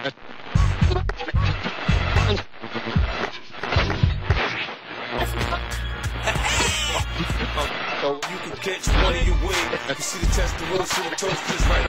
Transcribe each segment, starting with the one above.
You can catch one of your wings. You see the test the rules, see the toasters right.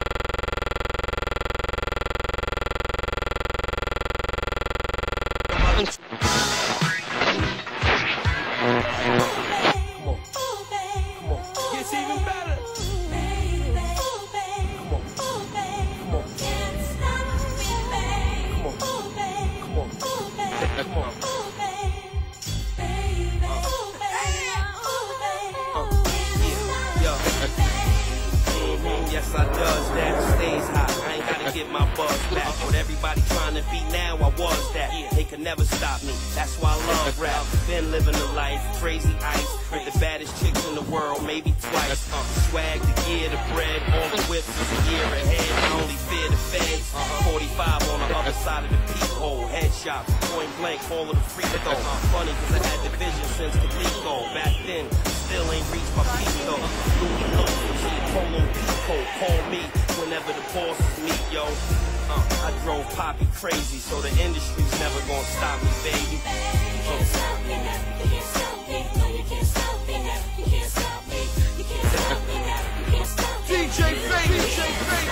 Yes, I does that. Stays hot. I ain't gotta get my buzz back. What everybody trying to be now, I was that. They could never stop me. That's why I love rap. Been living a life, crazy ice. With the baddest chicks in the world, maybe twice. Swag, the gear, the bread, all the whips is a year ahead. I only fear the feds. 45 on the other side of the peephole. Headshot, point blank, all of the free throw. Funny, cause I had the vision since the goal. Back then, still ain't reached my peak though. Louis Loafers, Polo Pico, call me whenever the bosses meet, yo. I drove Poppy crazy, so the industry's never gonna stop me, baby. You can't stop me now, you can't stop me, no you can't stop me now, you can't stop me, you can't stop me now, you can't stop me. DJ Fake, DJ Fake.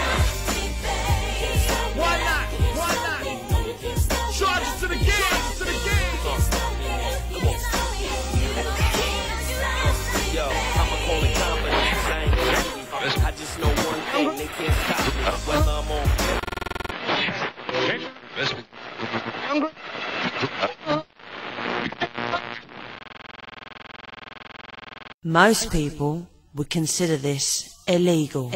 Why not? Why not? Charge it to the game, to the game. Yo, I'ma call it confidence, I ain't crazy. I just know one thing, they can't stop me. Whether I'm on Most people would consider this illegal.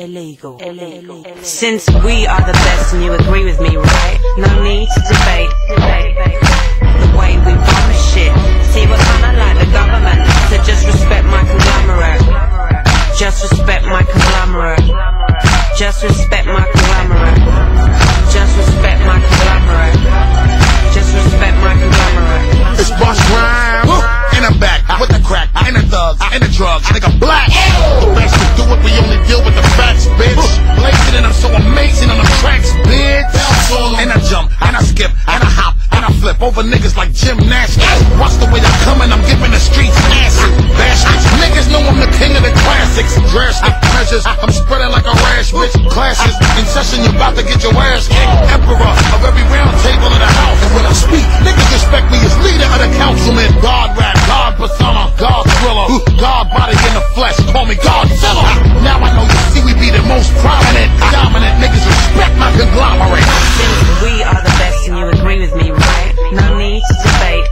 Since we are the best and you agree with me, right? No need to debate. The way we run shit. See, we're kinda like the government, so just respect my conglomerate. Just respect my conglomerate. Just respect my conglomerate. Just respect my conglomerate. Just respect my conglomerate. It's Boss Rhyme, and I'm back with the crack, and the thugs, and the drugs, nigga black. The best to do it, we only deal with the facts, bitch. Blazing and I'm so amazing on them tracks, bitch. And I jump, and I skip, and I hop, and I flip over niggas like gymnastics. Watch the way I'm coming, I'm giving the streets acid. Bastards, niggas know I'm the king of the classics. Drastic measures, I'm spreading like a rash, bitch. Classes, in session, you're about to get your ass kicked. Emperor of every round table of the house. And when I speak, niggas respect me as leader of the councilman. God rap, God persona, God thriller, God body in the flesh, call me Godzilla. Now I know you see we be the most prominent, dominant niggas respect my conglomerate. Since we are the best and you agree with me, right? No need to debate.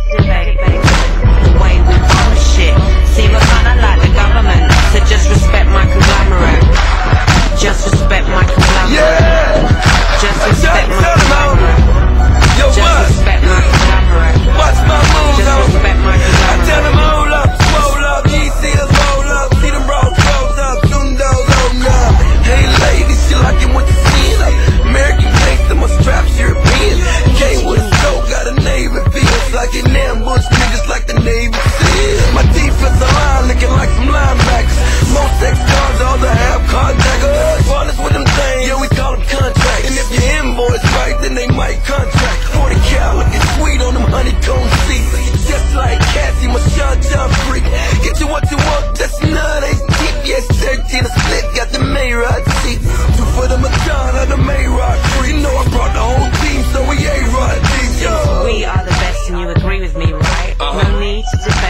The way we run shit. See, we're kinda like the government, so just respect my conglomerate. Just respect my conglomerate. Just respect my conglomerate. Just respect my conglomerate. Watch my moves, just respect my conglomerate. I tell them hold up, swole up, these seals roll up, see them roll close up, soon those open up. Hey ladies, you liking what you seeing? American gangster, my straps European. Came with a soul, got a Navy feels like an ambush, niggas like the Navy SEALs. My defense line looking like some linebackers. Most sex cards, all the half carjackers. Ballers with them things, yeah, we call them contracts. And if your invoice right, then they might contract. 40 cal looking sweet on them honeycomb seats. Just like Cassie, my Sean freak. Get you what you want, that's none, ain't cheap. Yes, 13 a split, got the Mayrod seats. 2 for the Madonna, the Mayrod free. You know I brought the whole team, so we A-Rod deep, yo. We are the best and you agree with me, right? No need to debate.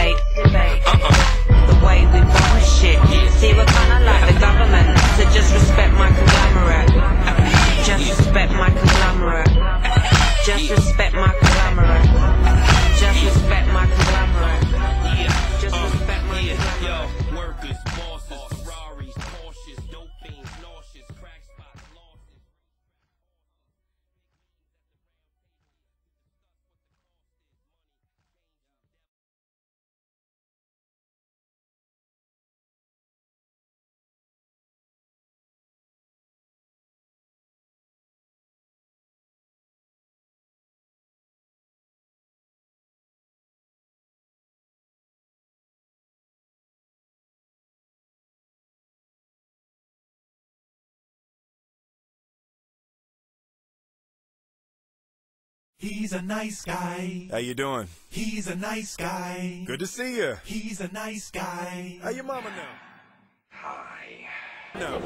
He's a nice guy. How you doing? He's a nice guy. Good to see you. He's a nice guy. How your mama know? Hi. No.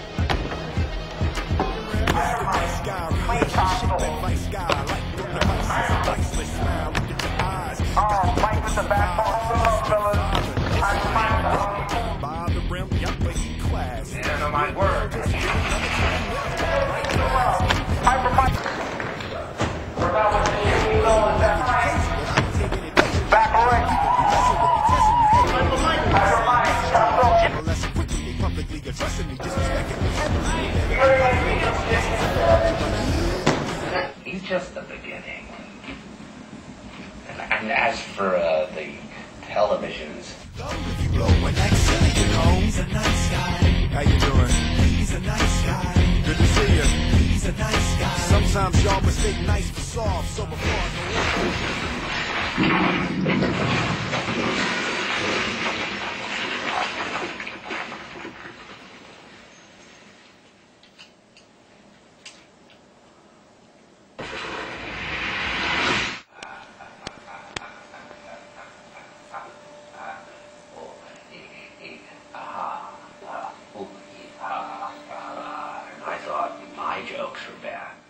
Nice guy, relationship advice guy, like the devices, priceless smile, look at your eyes. Mike with the backbone, fellas. By the rim, yup, but he class. Yeah, my word. He's just the beginning. And as for the televisions, He's a nice guy. How you doing? He's a nice guy. Good to see you. He's a nice guy. Sometimes y'all mistake nice for soft, so before I go I thought my jokes were bad.